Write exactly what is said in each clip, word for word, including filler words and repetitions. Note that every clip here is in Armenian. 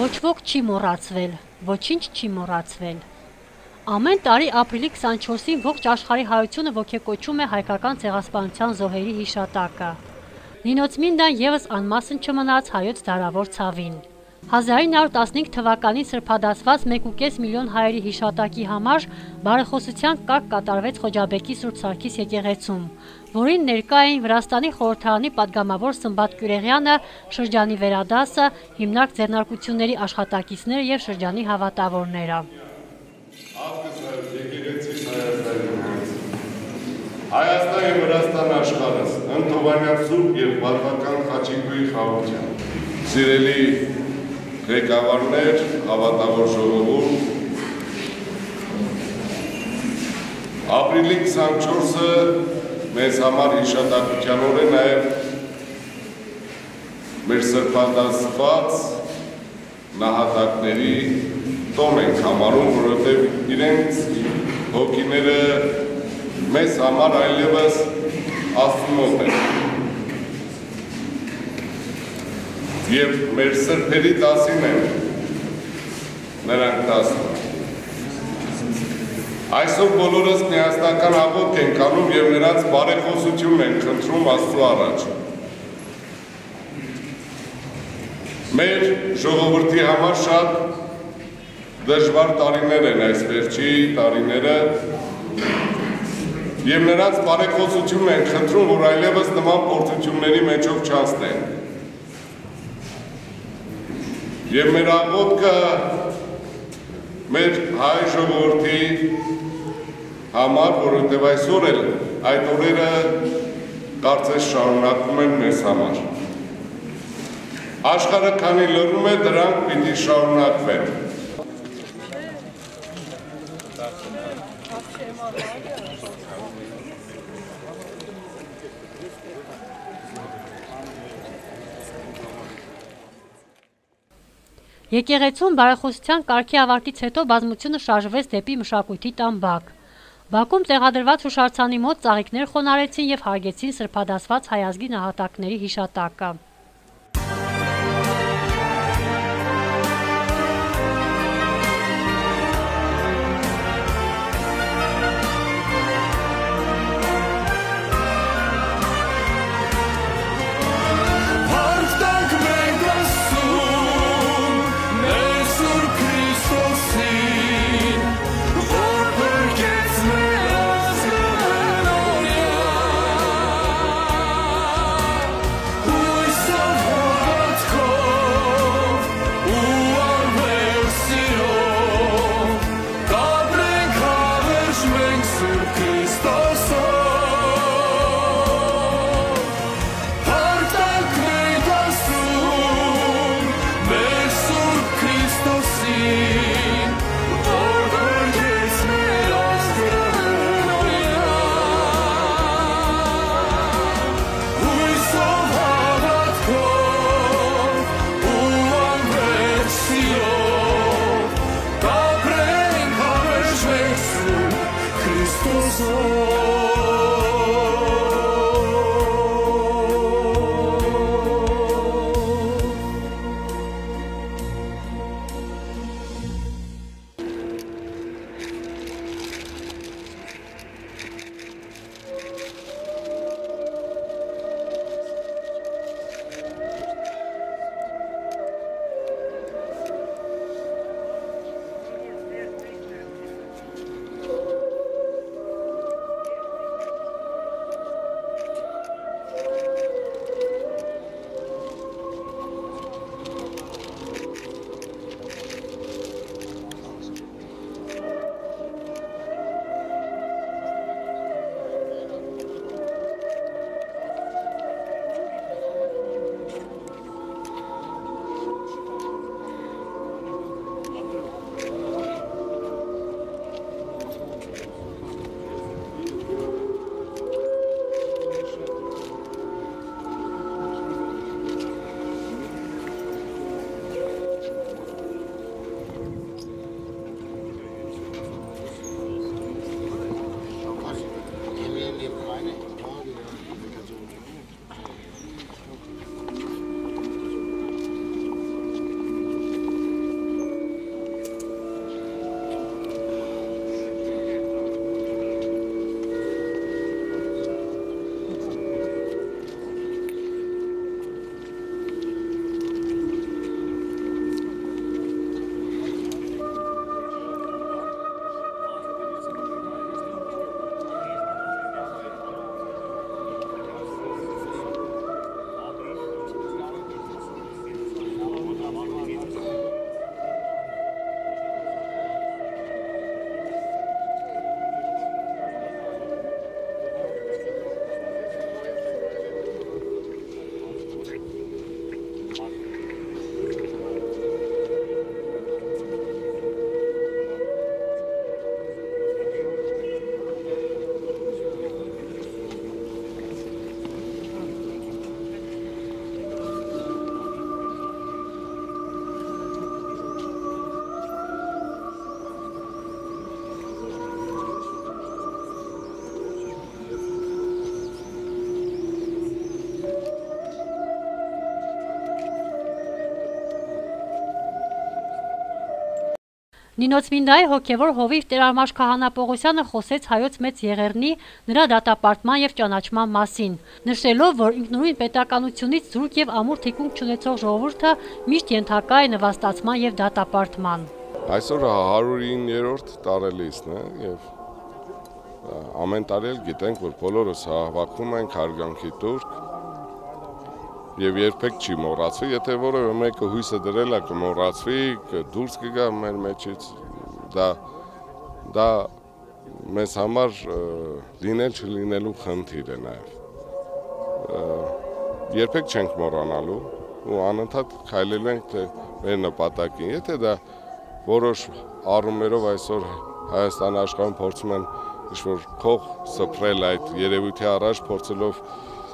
Ոչ ոք չի մոռացվել, ոչինչ չի մոռացվել։ Ամեն տարի ապրիլի քսանչորսին ողջ աշխարհի հայությունը ոգեկոչում է հայկական ցեղասպանության զոհերի հիշատակը։ Նինոց Մինդան ևս անմասն չմնաց հայոց դարավոր ցավին։ հազար ինը հարյուր տասնհինգ թվականին սրբադասված մեկ ու կես միլիոն հայերի հիշատակի համար բարեխոսության կարգ կատարվեց Խոջաբեկի Սուրբ Սարգիս եկեղեցում, որին ներկա էին Վրաստանի խորհրդարանի պատգամավոր Սմբատ Կյուրեղյանը, շրջանի վերադասը, հիմնարկ ձեռնարկությունների աշխատակիցները եւ շրջանի հավատավորները։ Հայաստանի Վրաստան աշխարհս, Ընթովանյան Սուրբ եւ Պատվական Խաչիկուի խաղության։ Սիրելի ղեկավարներ, հավատավոր ժողովուրդ, ապրիլի քսանչորսը մեզ համար հիշատակության օր է նաև մեր սրբադասված նահատակների տոն ենք համարում, որովհետև իրենց հոգիները մեզ համար այլևս Աստծու մոտ են։ Եվ մեր սրբերի տասին են նրանք տասը։ Այսօր բոլորս միասնական աղոթք ենք անում և նրանց բարեխոսություն ենք խնդրում Աստծու առաջ։ Մեր ժողովրդի համար շատ դժվար տարիներ են այս վերջի տարիները և նրանց բարեխոսություն ենք խնդրում, որ այլևս նման փորձությունների մեջով չանցնեն։ Եվ մեր աղոթքը մեր հայ ժողովրդի համար, որովհետև այսօր էլ այդ օրերը կարծես շարունակվում են մեզ համար։ Աշխարհը քանի լռում է, դրանք պիտի շարունակվեն։ Եկեղեցում բարեխոսության կարգի ավարտից հետո բազմությունը շարժվեց դեպի մշակույթի տան բակ։ Բաքում տեղադրված հուշարձանի մոտ ծաղիկներ խոնարհեցին և հարգեցին սրբադասված հայ ազգի նահատակների հիշատակը։ Who is Նինոցմինդայի հոգևոր հովիվ Տեր-Արմաշ Քահանա Պողոսյանը խոսեց հայոց մեծ եղեռնի, նրա դատապարտման եւ ճանաչման մասին, նշելով, որ ինքնուրույն պետականությունից զուրկ եւ ամուր թիկունք չունեցող ժողովուրդը միշտ ենթակա է նվաստացման եւ դատապարտման։ Այսօր հարյուրիններորդ տարելիցն է եւ ամեն տարի գիտենք, որ բոլորս հավաքվում ենք հարգանքի տուրք եւ երբեք չի մոռացվի, եթե որևէ մեկը հույսը դրել է կմոռացվի, դուրս կգա մեր մեջից, դա դա մեզ համար լինել չլինելու խնդիր է նաեւ։ Երբեք չենք մոռանալու ու անընդհատ քայլելու ենք թե մեր նպատակին, եթե դա որոշ առումներով այսօր Հայաստանի աշխարհում փորձում են ինչ-որ փող սփռել այդ երևույթի առաջ փորձելով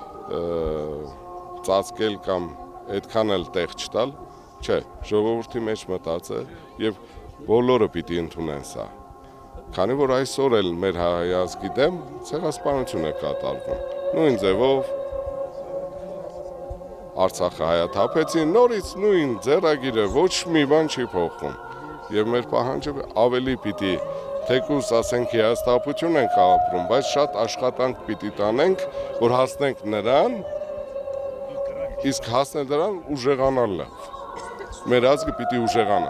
ծածկել կամ այդքան էլ տեղ չտալ, չէ, ժողովրդի մեջ մտածը եւ բոլորը պիտի ընդունեն սա։ Քանի որ այսօր էլ մեր հայազգի դեմ ցեղասպանություն է կատարվում։ Նույն ձևով Արցախը հայաթափեցին, նորից նույն ձեռագիրը, ոչ մի բան չի փոխվում։ Եվ մեր պահանջը ավելի պիտի թեկուզ ասենք հիասթափություն ենք ապրում, բայց շատ աշխատանք պիտի տանենք, որ հասնենք նրան, իսկ հասնել դրան ուժեղանալն է։ Մեր ազգը պիտի ուժեղանա։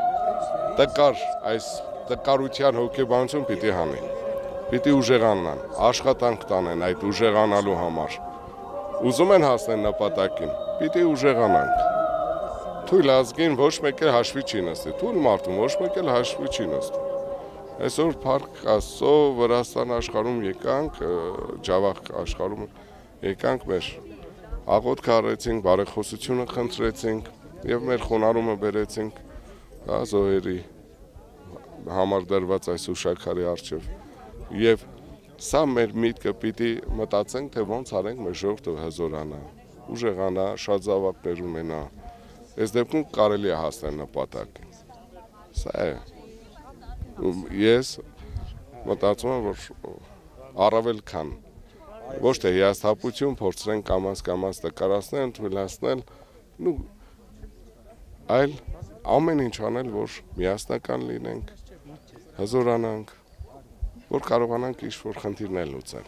Տկար այս տկարության հոգեբանություն պիտի հանի։ Պիտի ուժեղանան, աշխատանք տանեն այդ ուժեղանալու համար։ Ուզում են հասնել նպատակին, պիտի ուժեղանանք։ Թույլ ազգին ոչ մեկ էլ հաշվի չի նստի, թույլ մարդուն ոչ մեկ էլ հաշվի չի նստի։ Այսօր Փառք Աստծո Վրաստան աշխարհում եկանք, Ջավախ աշխարհում եկանք մեր աղոթք արեցինք, բարեխոսությունը խնդրեցինք եւ մեր խոնարհումը բերեցինք զոհերի համար դրված այս ուշաքարի առջև եւ սա մեր միտքը պիտի մտածենք թե ոնց արենք մեր ժողովուրդը հզորանա, ուժեղանա, շատ զավակներ ունենա, այս դեպքում կարելի է հասնել նպատակին։ Սա է։ Ես մտածում եմ, որ առավել քան ոչ թե հիասթափություն փորձենք կամաց-կամաց տկարացնել, թույլատրել, նու այլ ամեն ինչ անել, որ միասնական լինենք, հզորանանք, որ կարողանանք ինչ-որ խնդիրներ լուծել։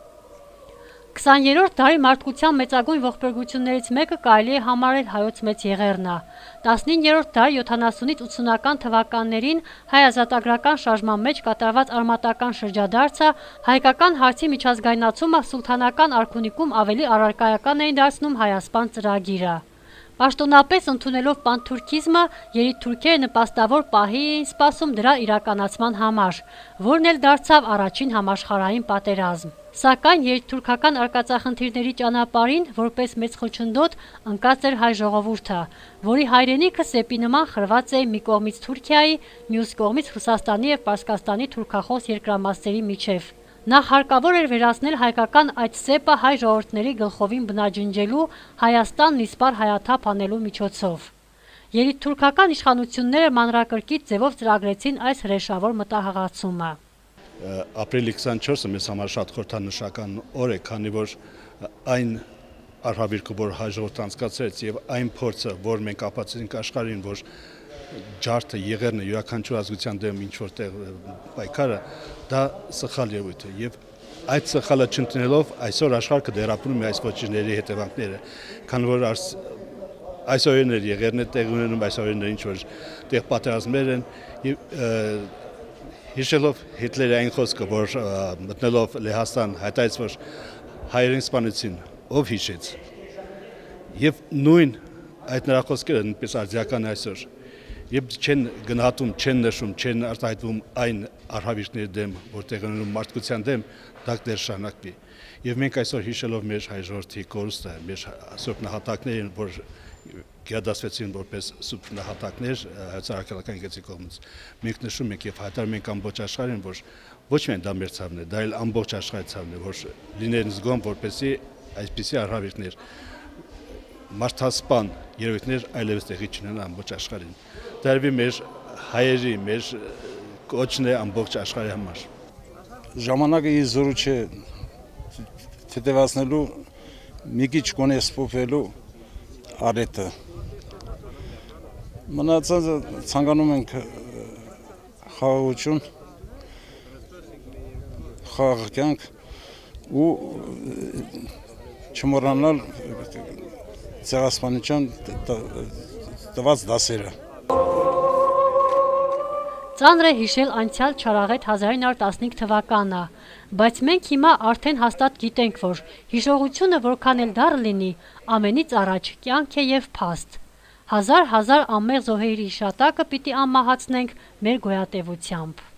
քսաներորդ դարի մարդկության մեծագույն ողբերգություններից մեկը կարելի է համարել հայոց մեծ եղեռնը։ տասնիններորդ դարի յոթանասունից ութսունական թվականներին հայ ազատագրական շարժման մեջ կատարված արմատական շրջադարձը հայկական հարցի միջազգայնացումը սուլթանական արքունիքում ավելի առարկայական էին դարձնում հայասպան ծրագիրը։ Պաշտոնապես ընդունելով պանթուրքիզմը, երիտթուրքերը նպաստավոր պահի էին սպասում դրա իրականացման համար, որն էլ դարձավ առաջին համաշխարհային պատերազմ։ Սակայն երիտթուրքական արկածախնդիրների ճանապարհին, որպես մեծ խոչընդոտ, ընկած էր հայ ժողովուրդը, որի հայրենիքը սեպի նման խրված է մի կողմից Թուրքիայի, մյուս կողմից Ռուսաստանի եւ Պարսկաստանի թուրքախոս երկրամասերի միջև։ Նախ հարկավոր էր վերացնել հայկական այդ սեպը հայ ժողովուրդների գլխովին բնաջնջելու, Հայաստանն իսպար հայաթափ անելու միջոցով։ Երիտթուրքական իշխանությունները մանրակրկիտ ձևով ծրագրեցին այս հրեշավոր մտահղացումը։ Ապրիլի քսանչորսը մեզ համար շատ խորհրդանշական օր է, քանի որ այն արհավիրքը, որ հայ ժողովուրդը անցկացրեց եւ այն փորձը, որ մենք ապացուցենք աշխարհին, որ ջարդը եղերնը յուրաքանչյուր ազգության դեմ ինչ որտեղ պայքարը, դա սխալ ելույթ է եւ այդ սխալը չընդունելով այսօր աշխարհը դերապնում է այս ոչինչների հետևանքները, քանի որ այս օրերներ եղերն է տեղ ունենում, այս օրերներ ինչ որ տեղ պատերազմներ են եւ հիշելով Հիտլերի այն խոսքը, որ մտնելով Լեհաստան հայտարարեց, որ հայերեն սպանեցին, ով հիշեց։ Եվ նույն այդ նրա խոսքերը նույնպես արդիական այսօր։ Եվ չեն գնահատում, չեն նշում, չեն արտահայտվում այն արհավիրքների դեմ, որ տեղ ունենում մարդկության դեմ, դա դեռ շարունակվի։ Եվ մենք այսօր հիշելով մեր հայ ժողովրդի կորուստը, մեր սուրբ նահատակներին, որ գերադասվեցին որպես սուրբ նահատակներ հայ-ցարական եկեղեցի կողմից, մենք նշում ենք եւ հայտարարում ենք ամբողջ աշխարհին, որ ոչ միայն դա մեր ցավն է, դա էլ ամբողջ աշխարհի ցավն է, որ լինեն զգոն, որպեսզի այսպիսի արհավիրքներ, մարդասպան երևույթներ այլևս տեղի չունենան ամբողջ աշխարհին։ Դարվի մեր հայերի, մեր կոչն է ամբողջ աշխարհի համար։ Ժամանակը իզորու չէ թեթևացնելու, մի քիչ կոնե սփոփելու արետը։ Մնացածը ցանկանում ենք խաղաղություն, խաղաղ կյանք ու չմոռանալ ցեղասպանության տված դասերը։ Ծանր է հիշել անցյալ չարաղետ հազար ինը հարյուր տասնհինգ թվականը, բայց մենք հիմա արդեն հաստատ գիտենք, որ հիշողությունը որքան էլ դառը լինի, ամենից առաջ կյանք է եւ փաստ։ Հազար հազար անմեղ զոհերի հիշատակը պիտի անմահացնենք մեր գոյատևությամբ։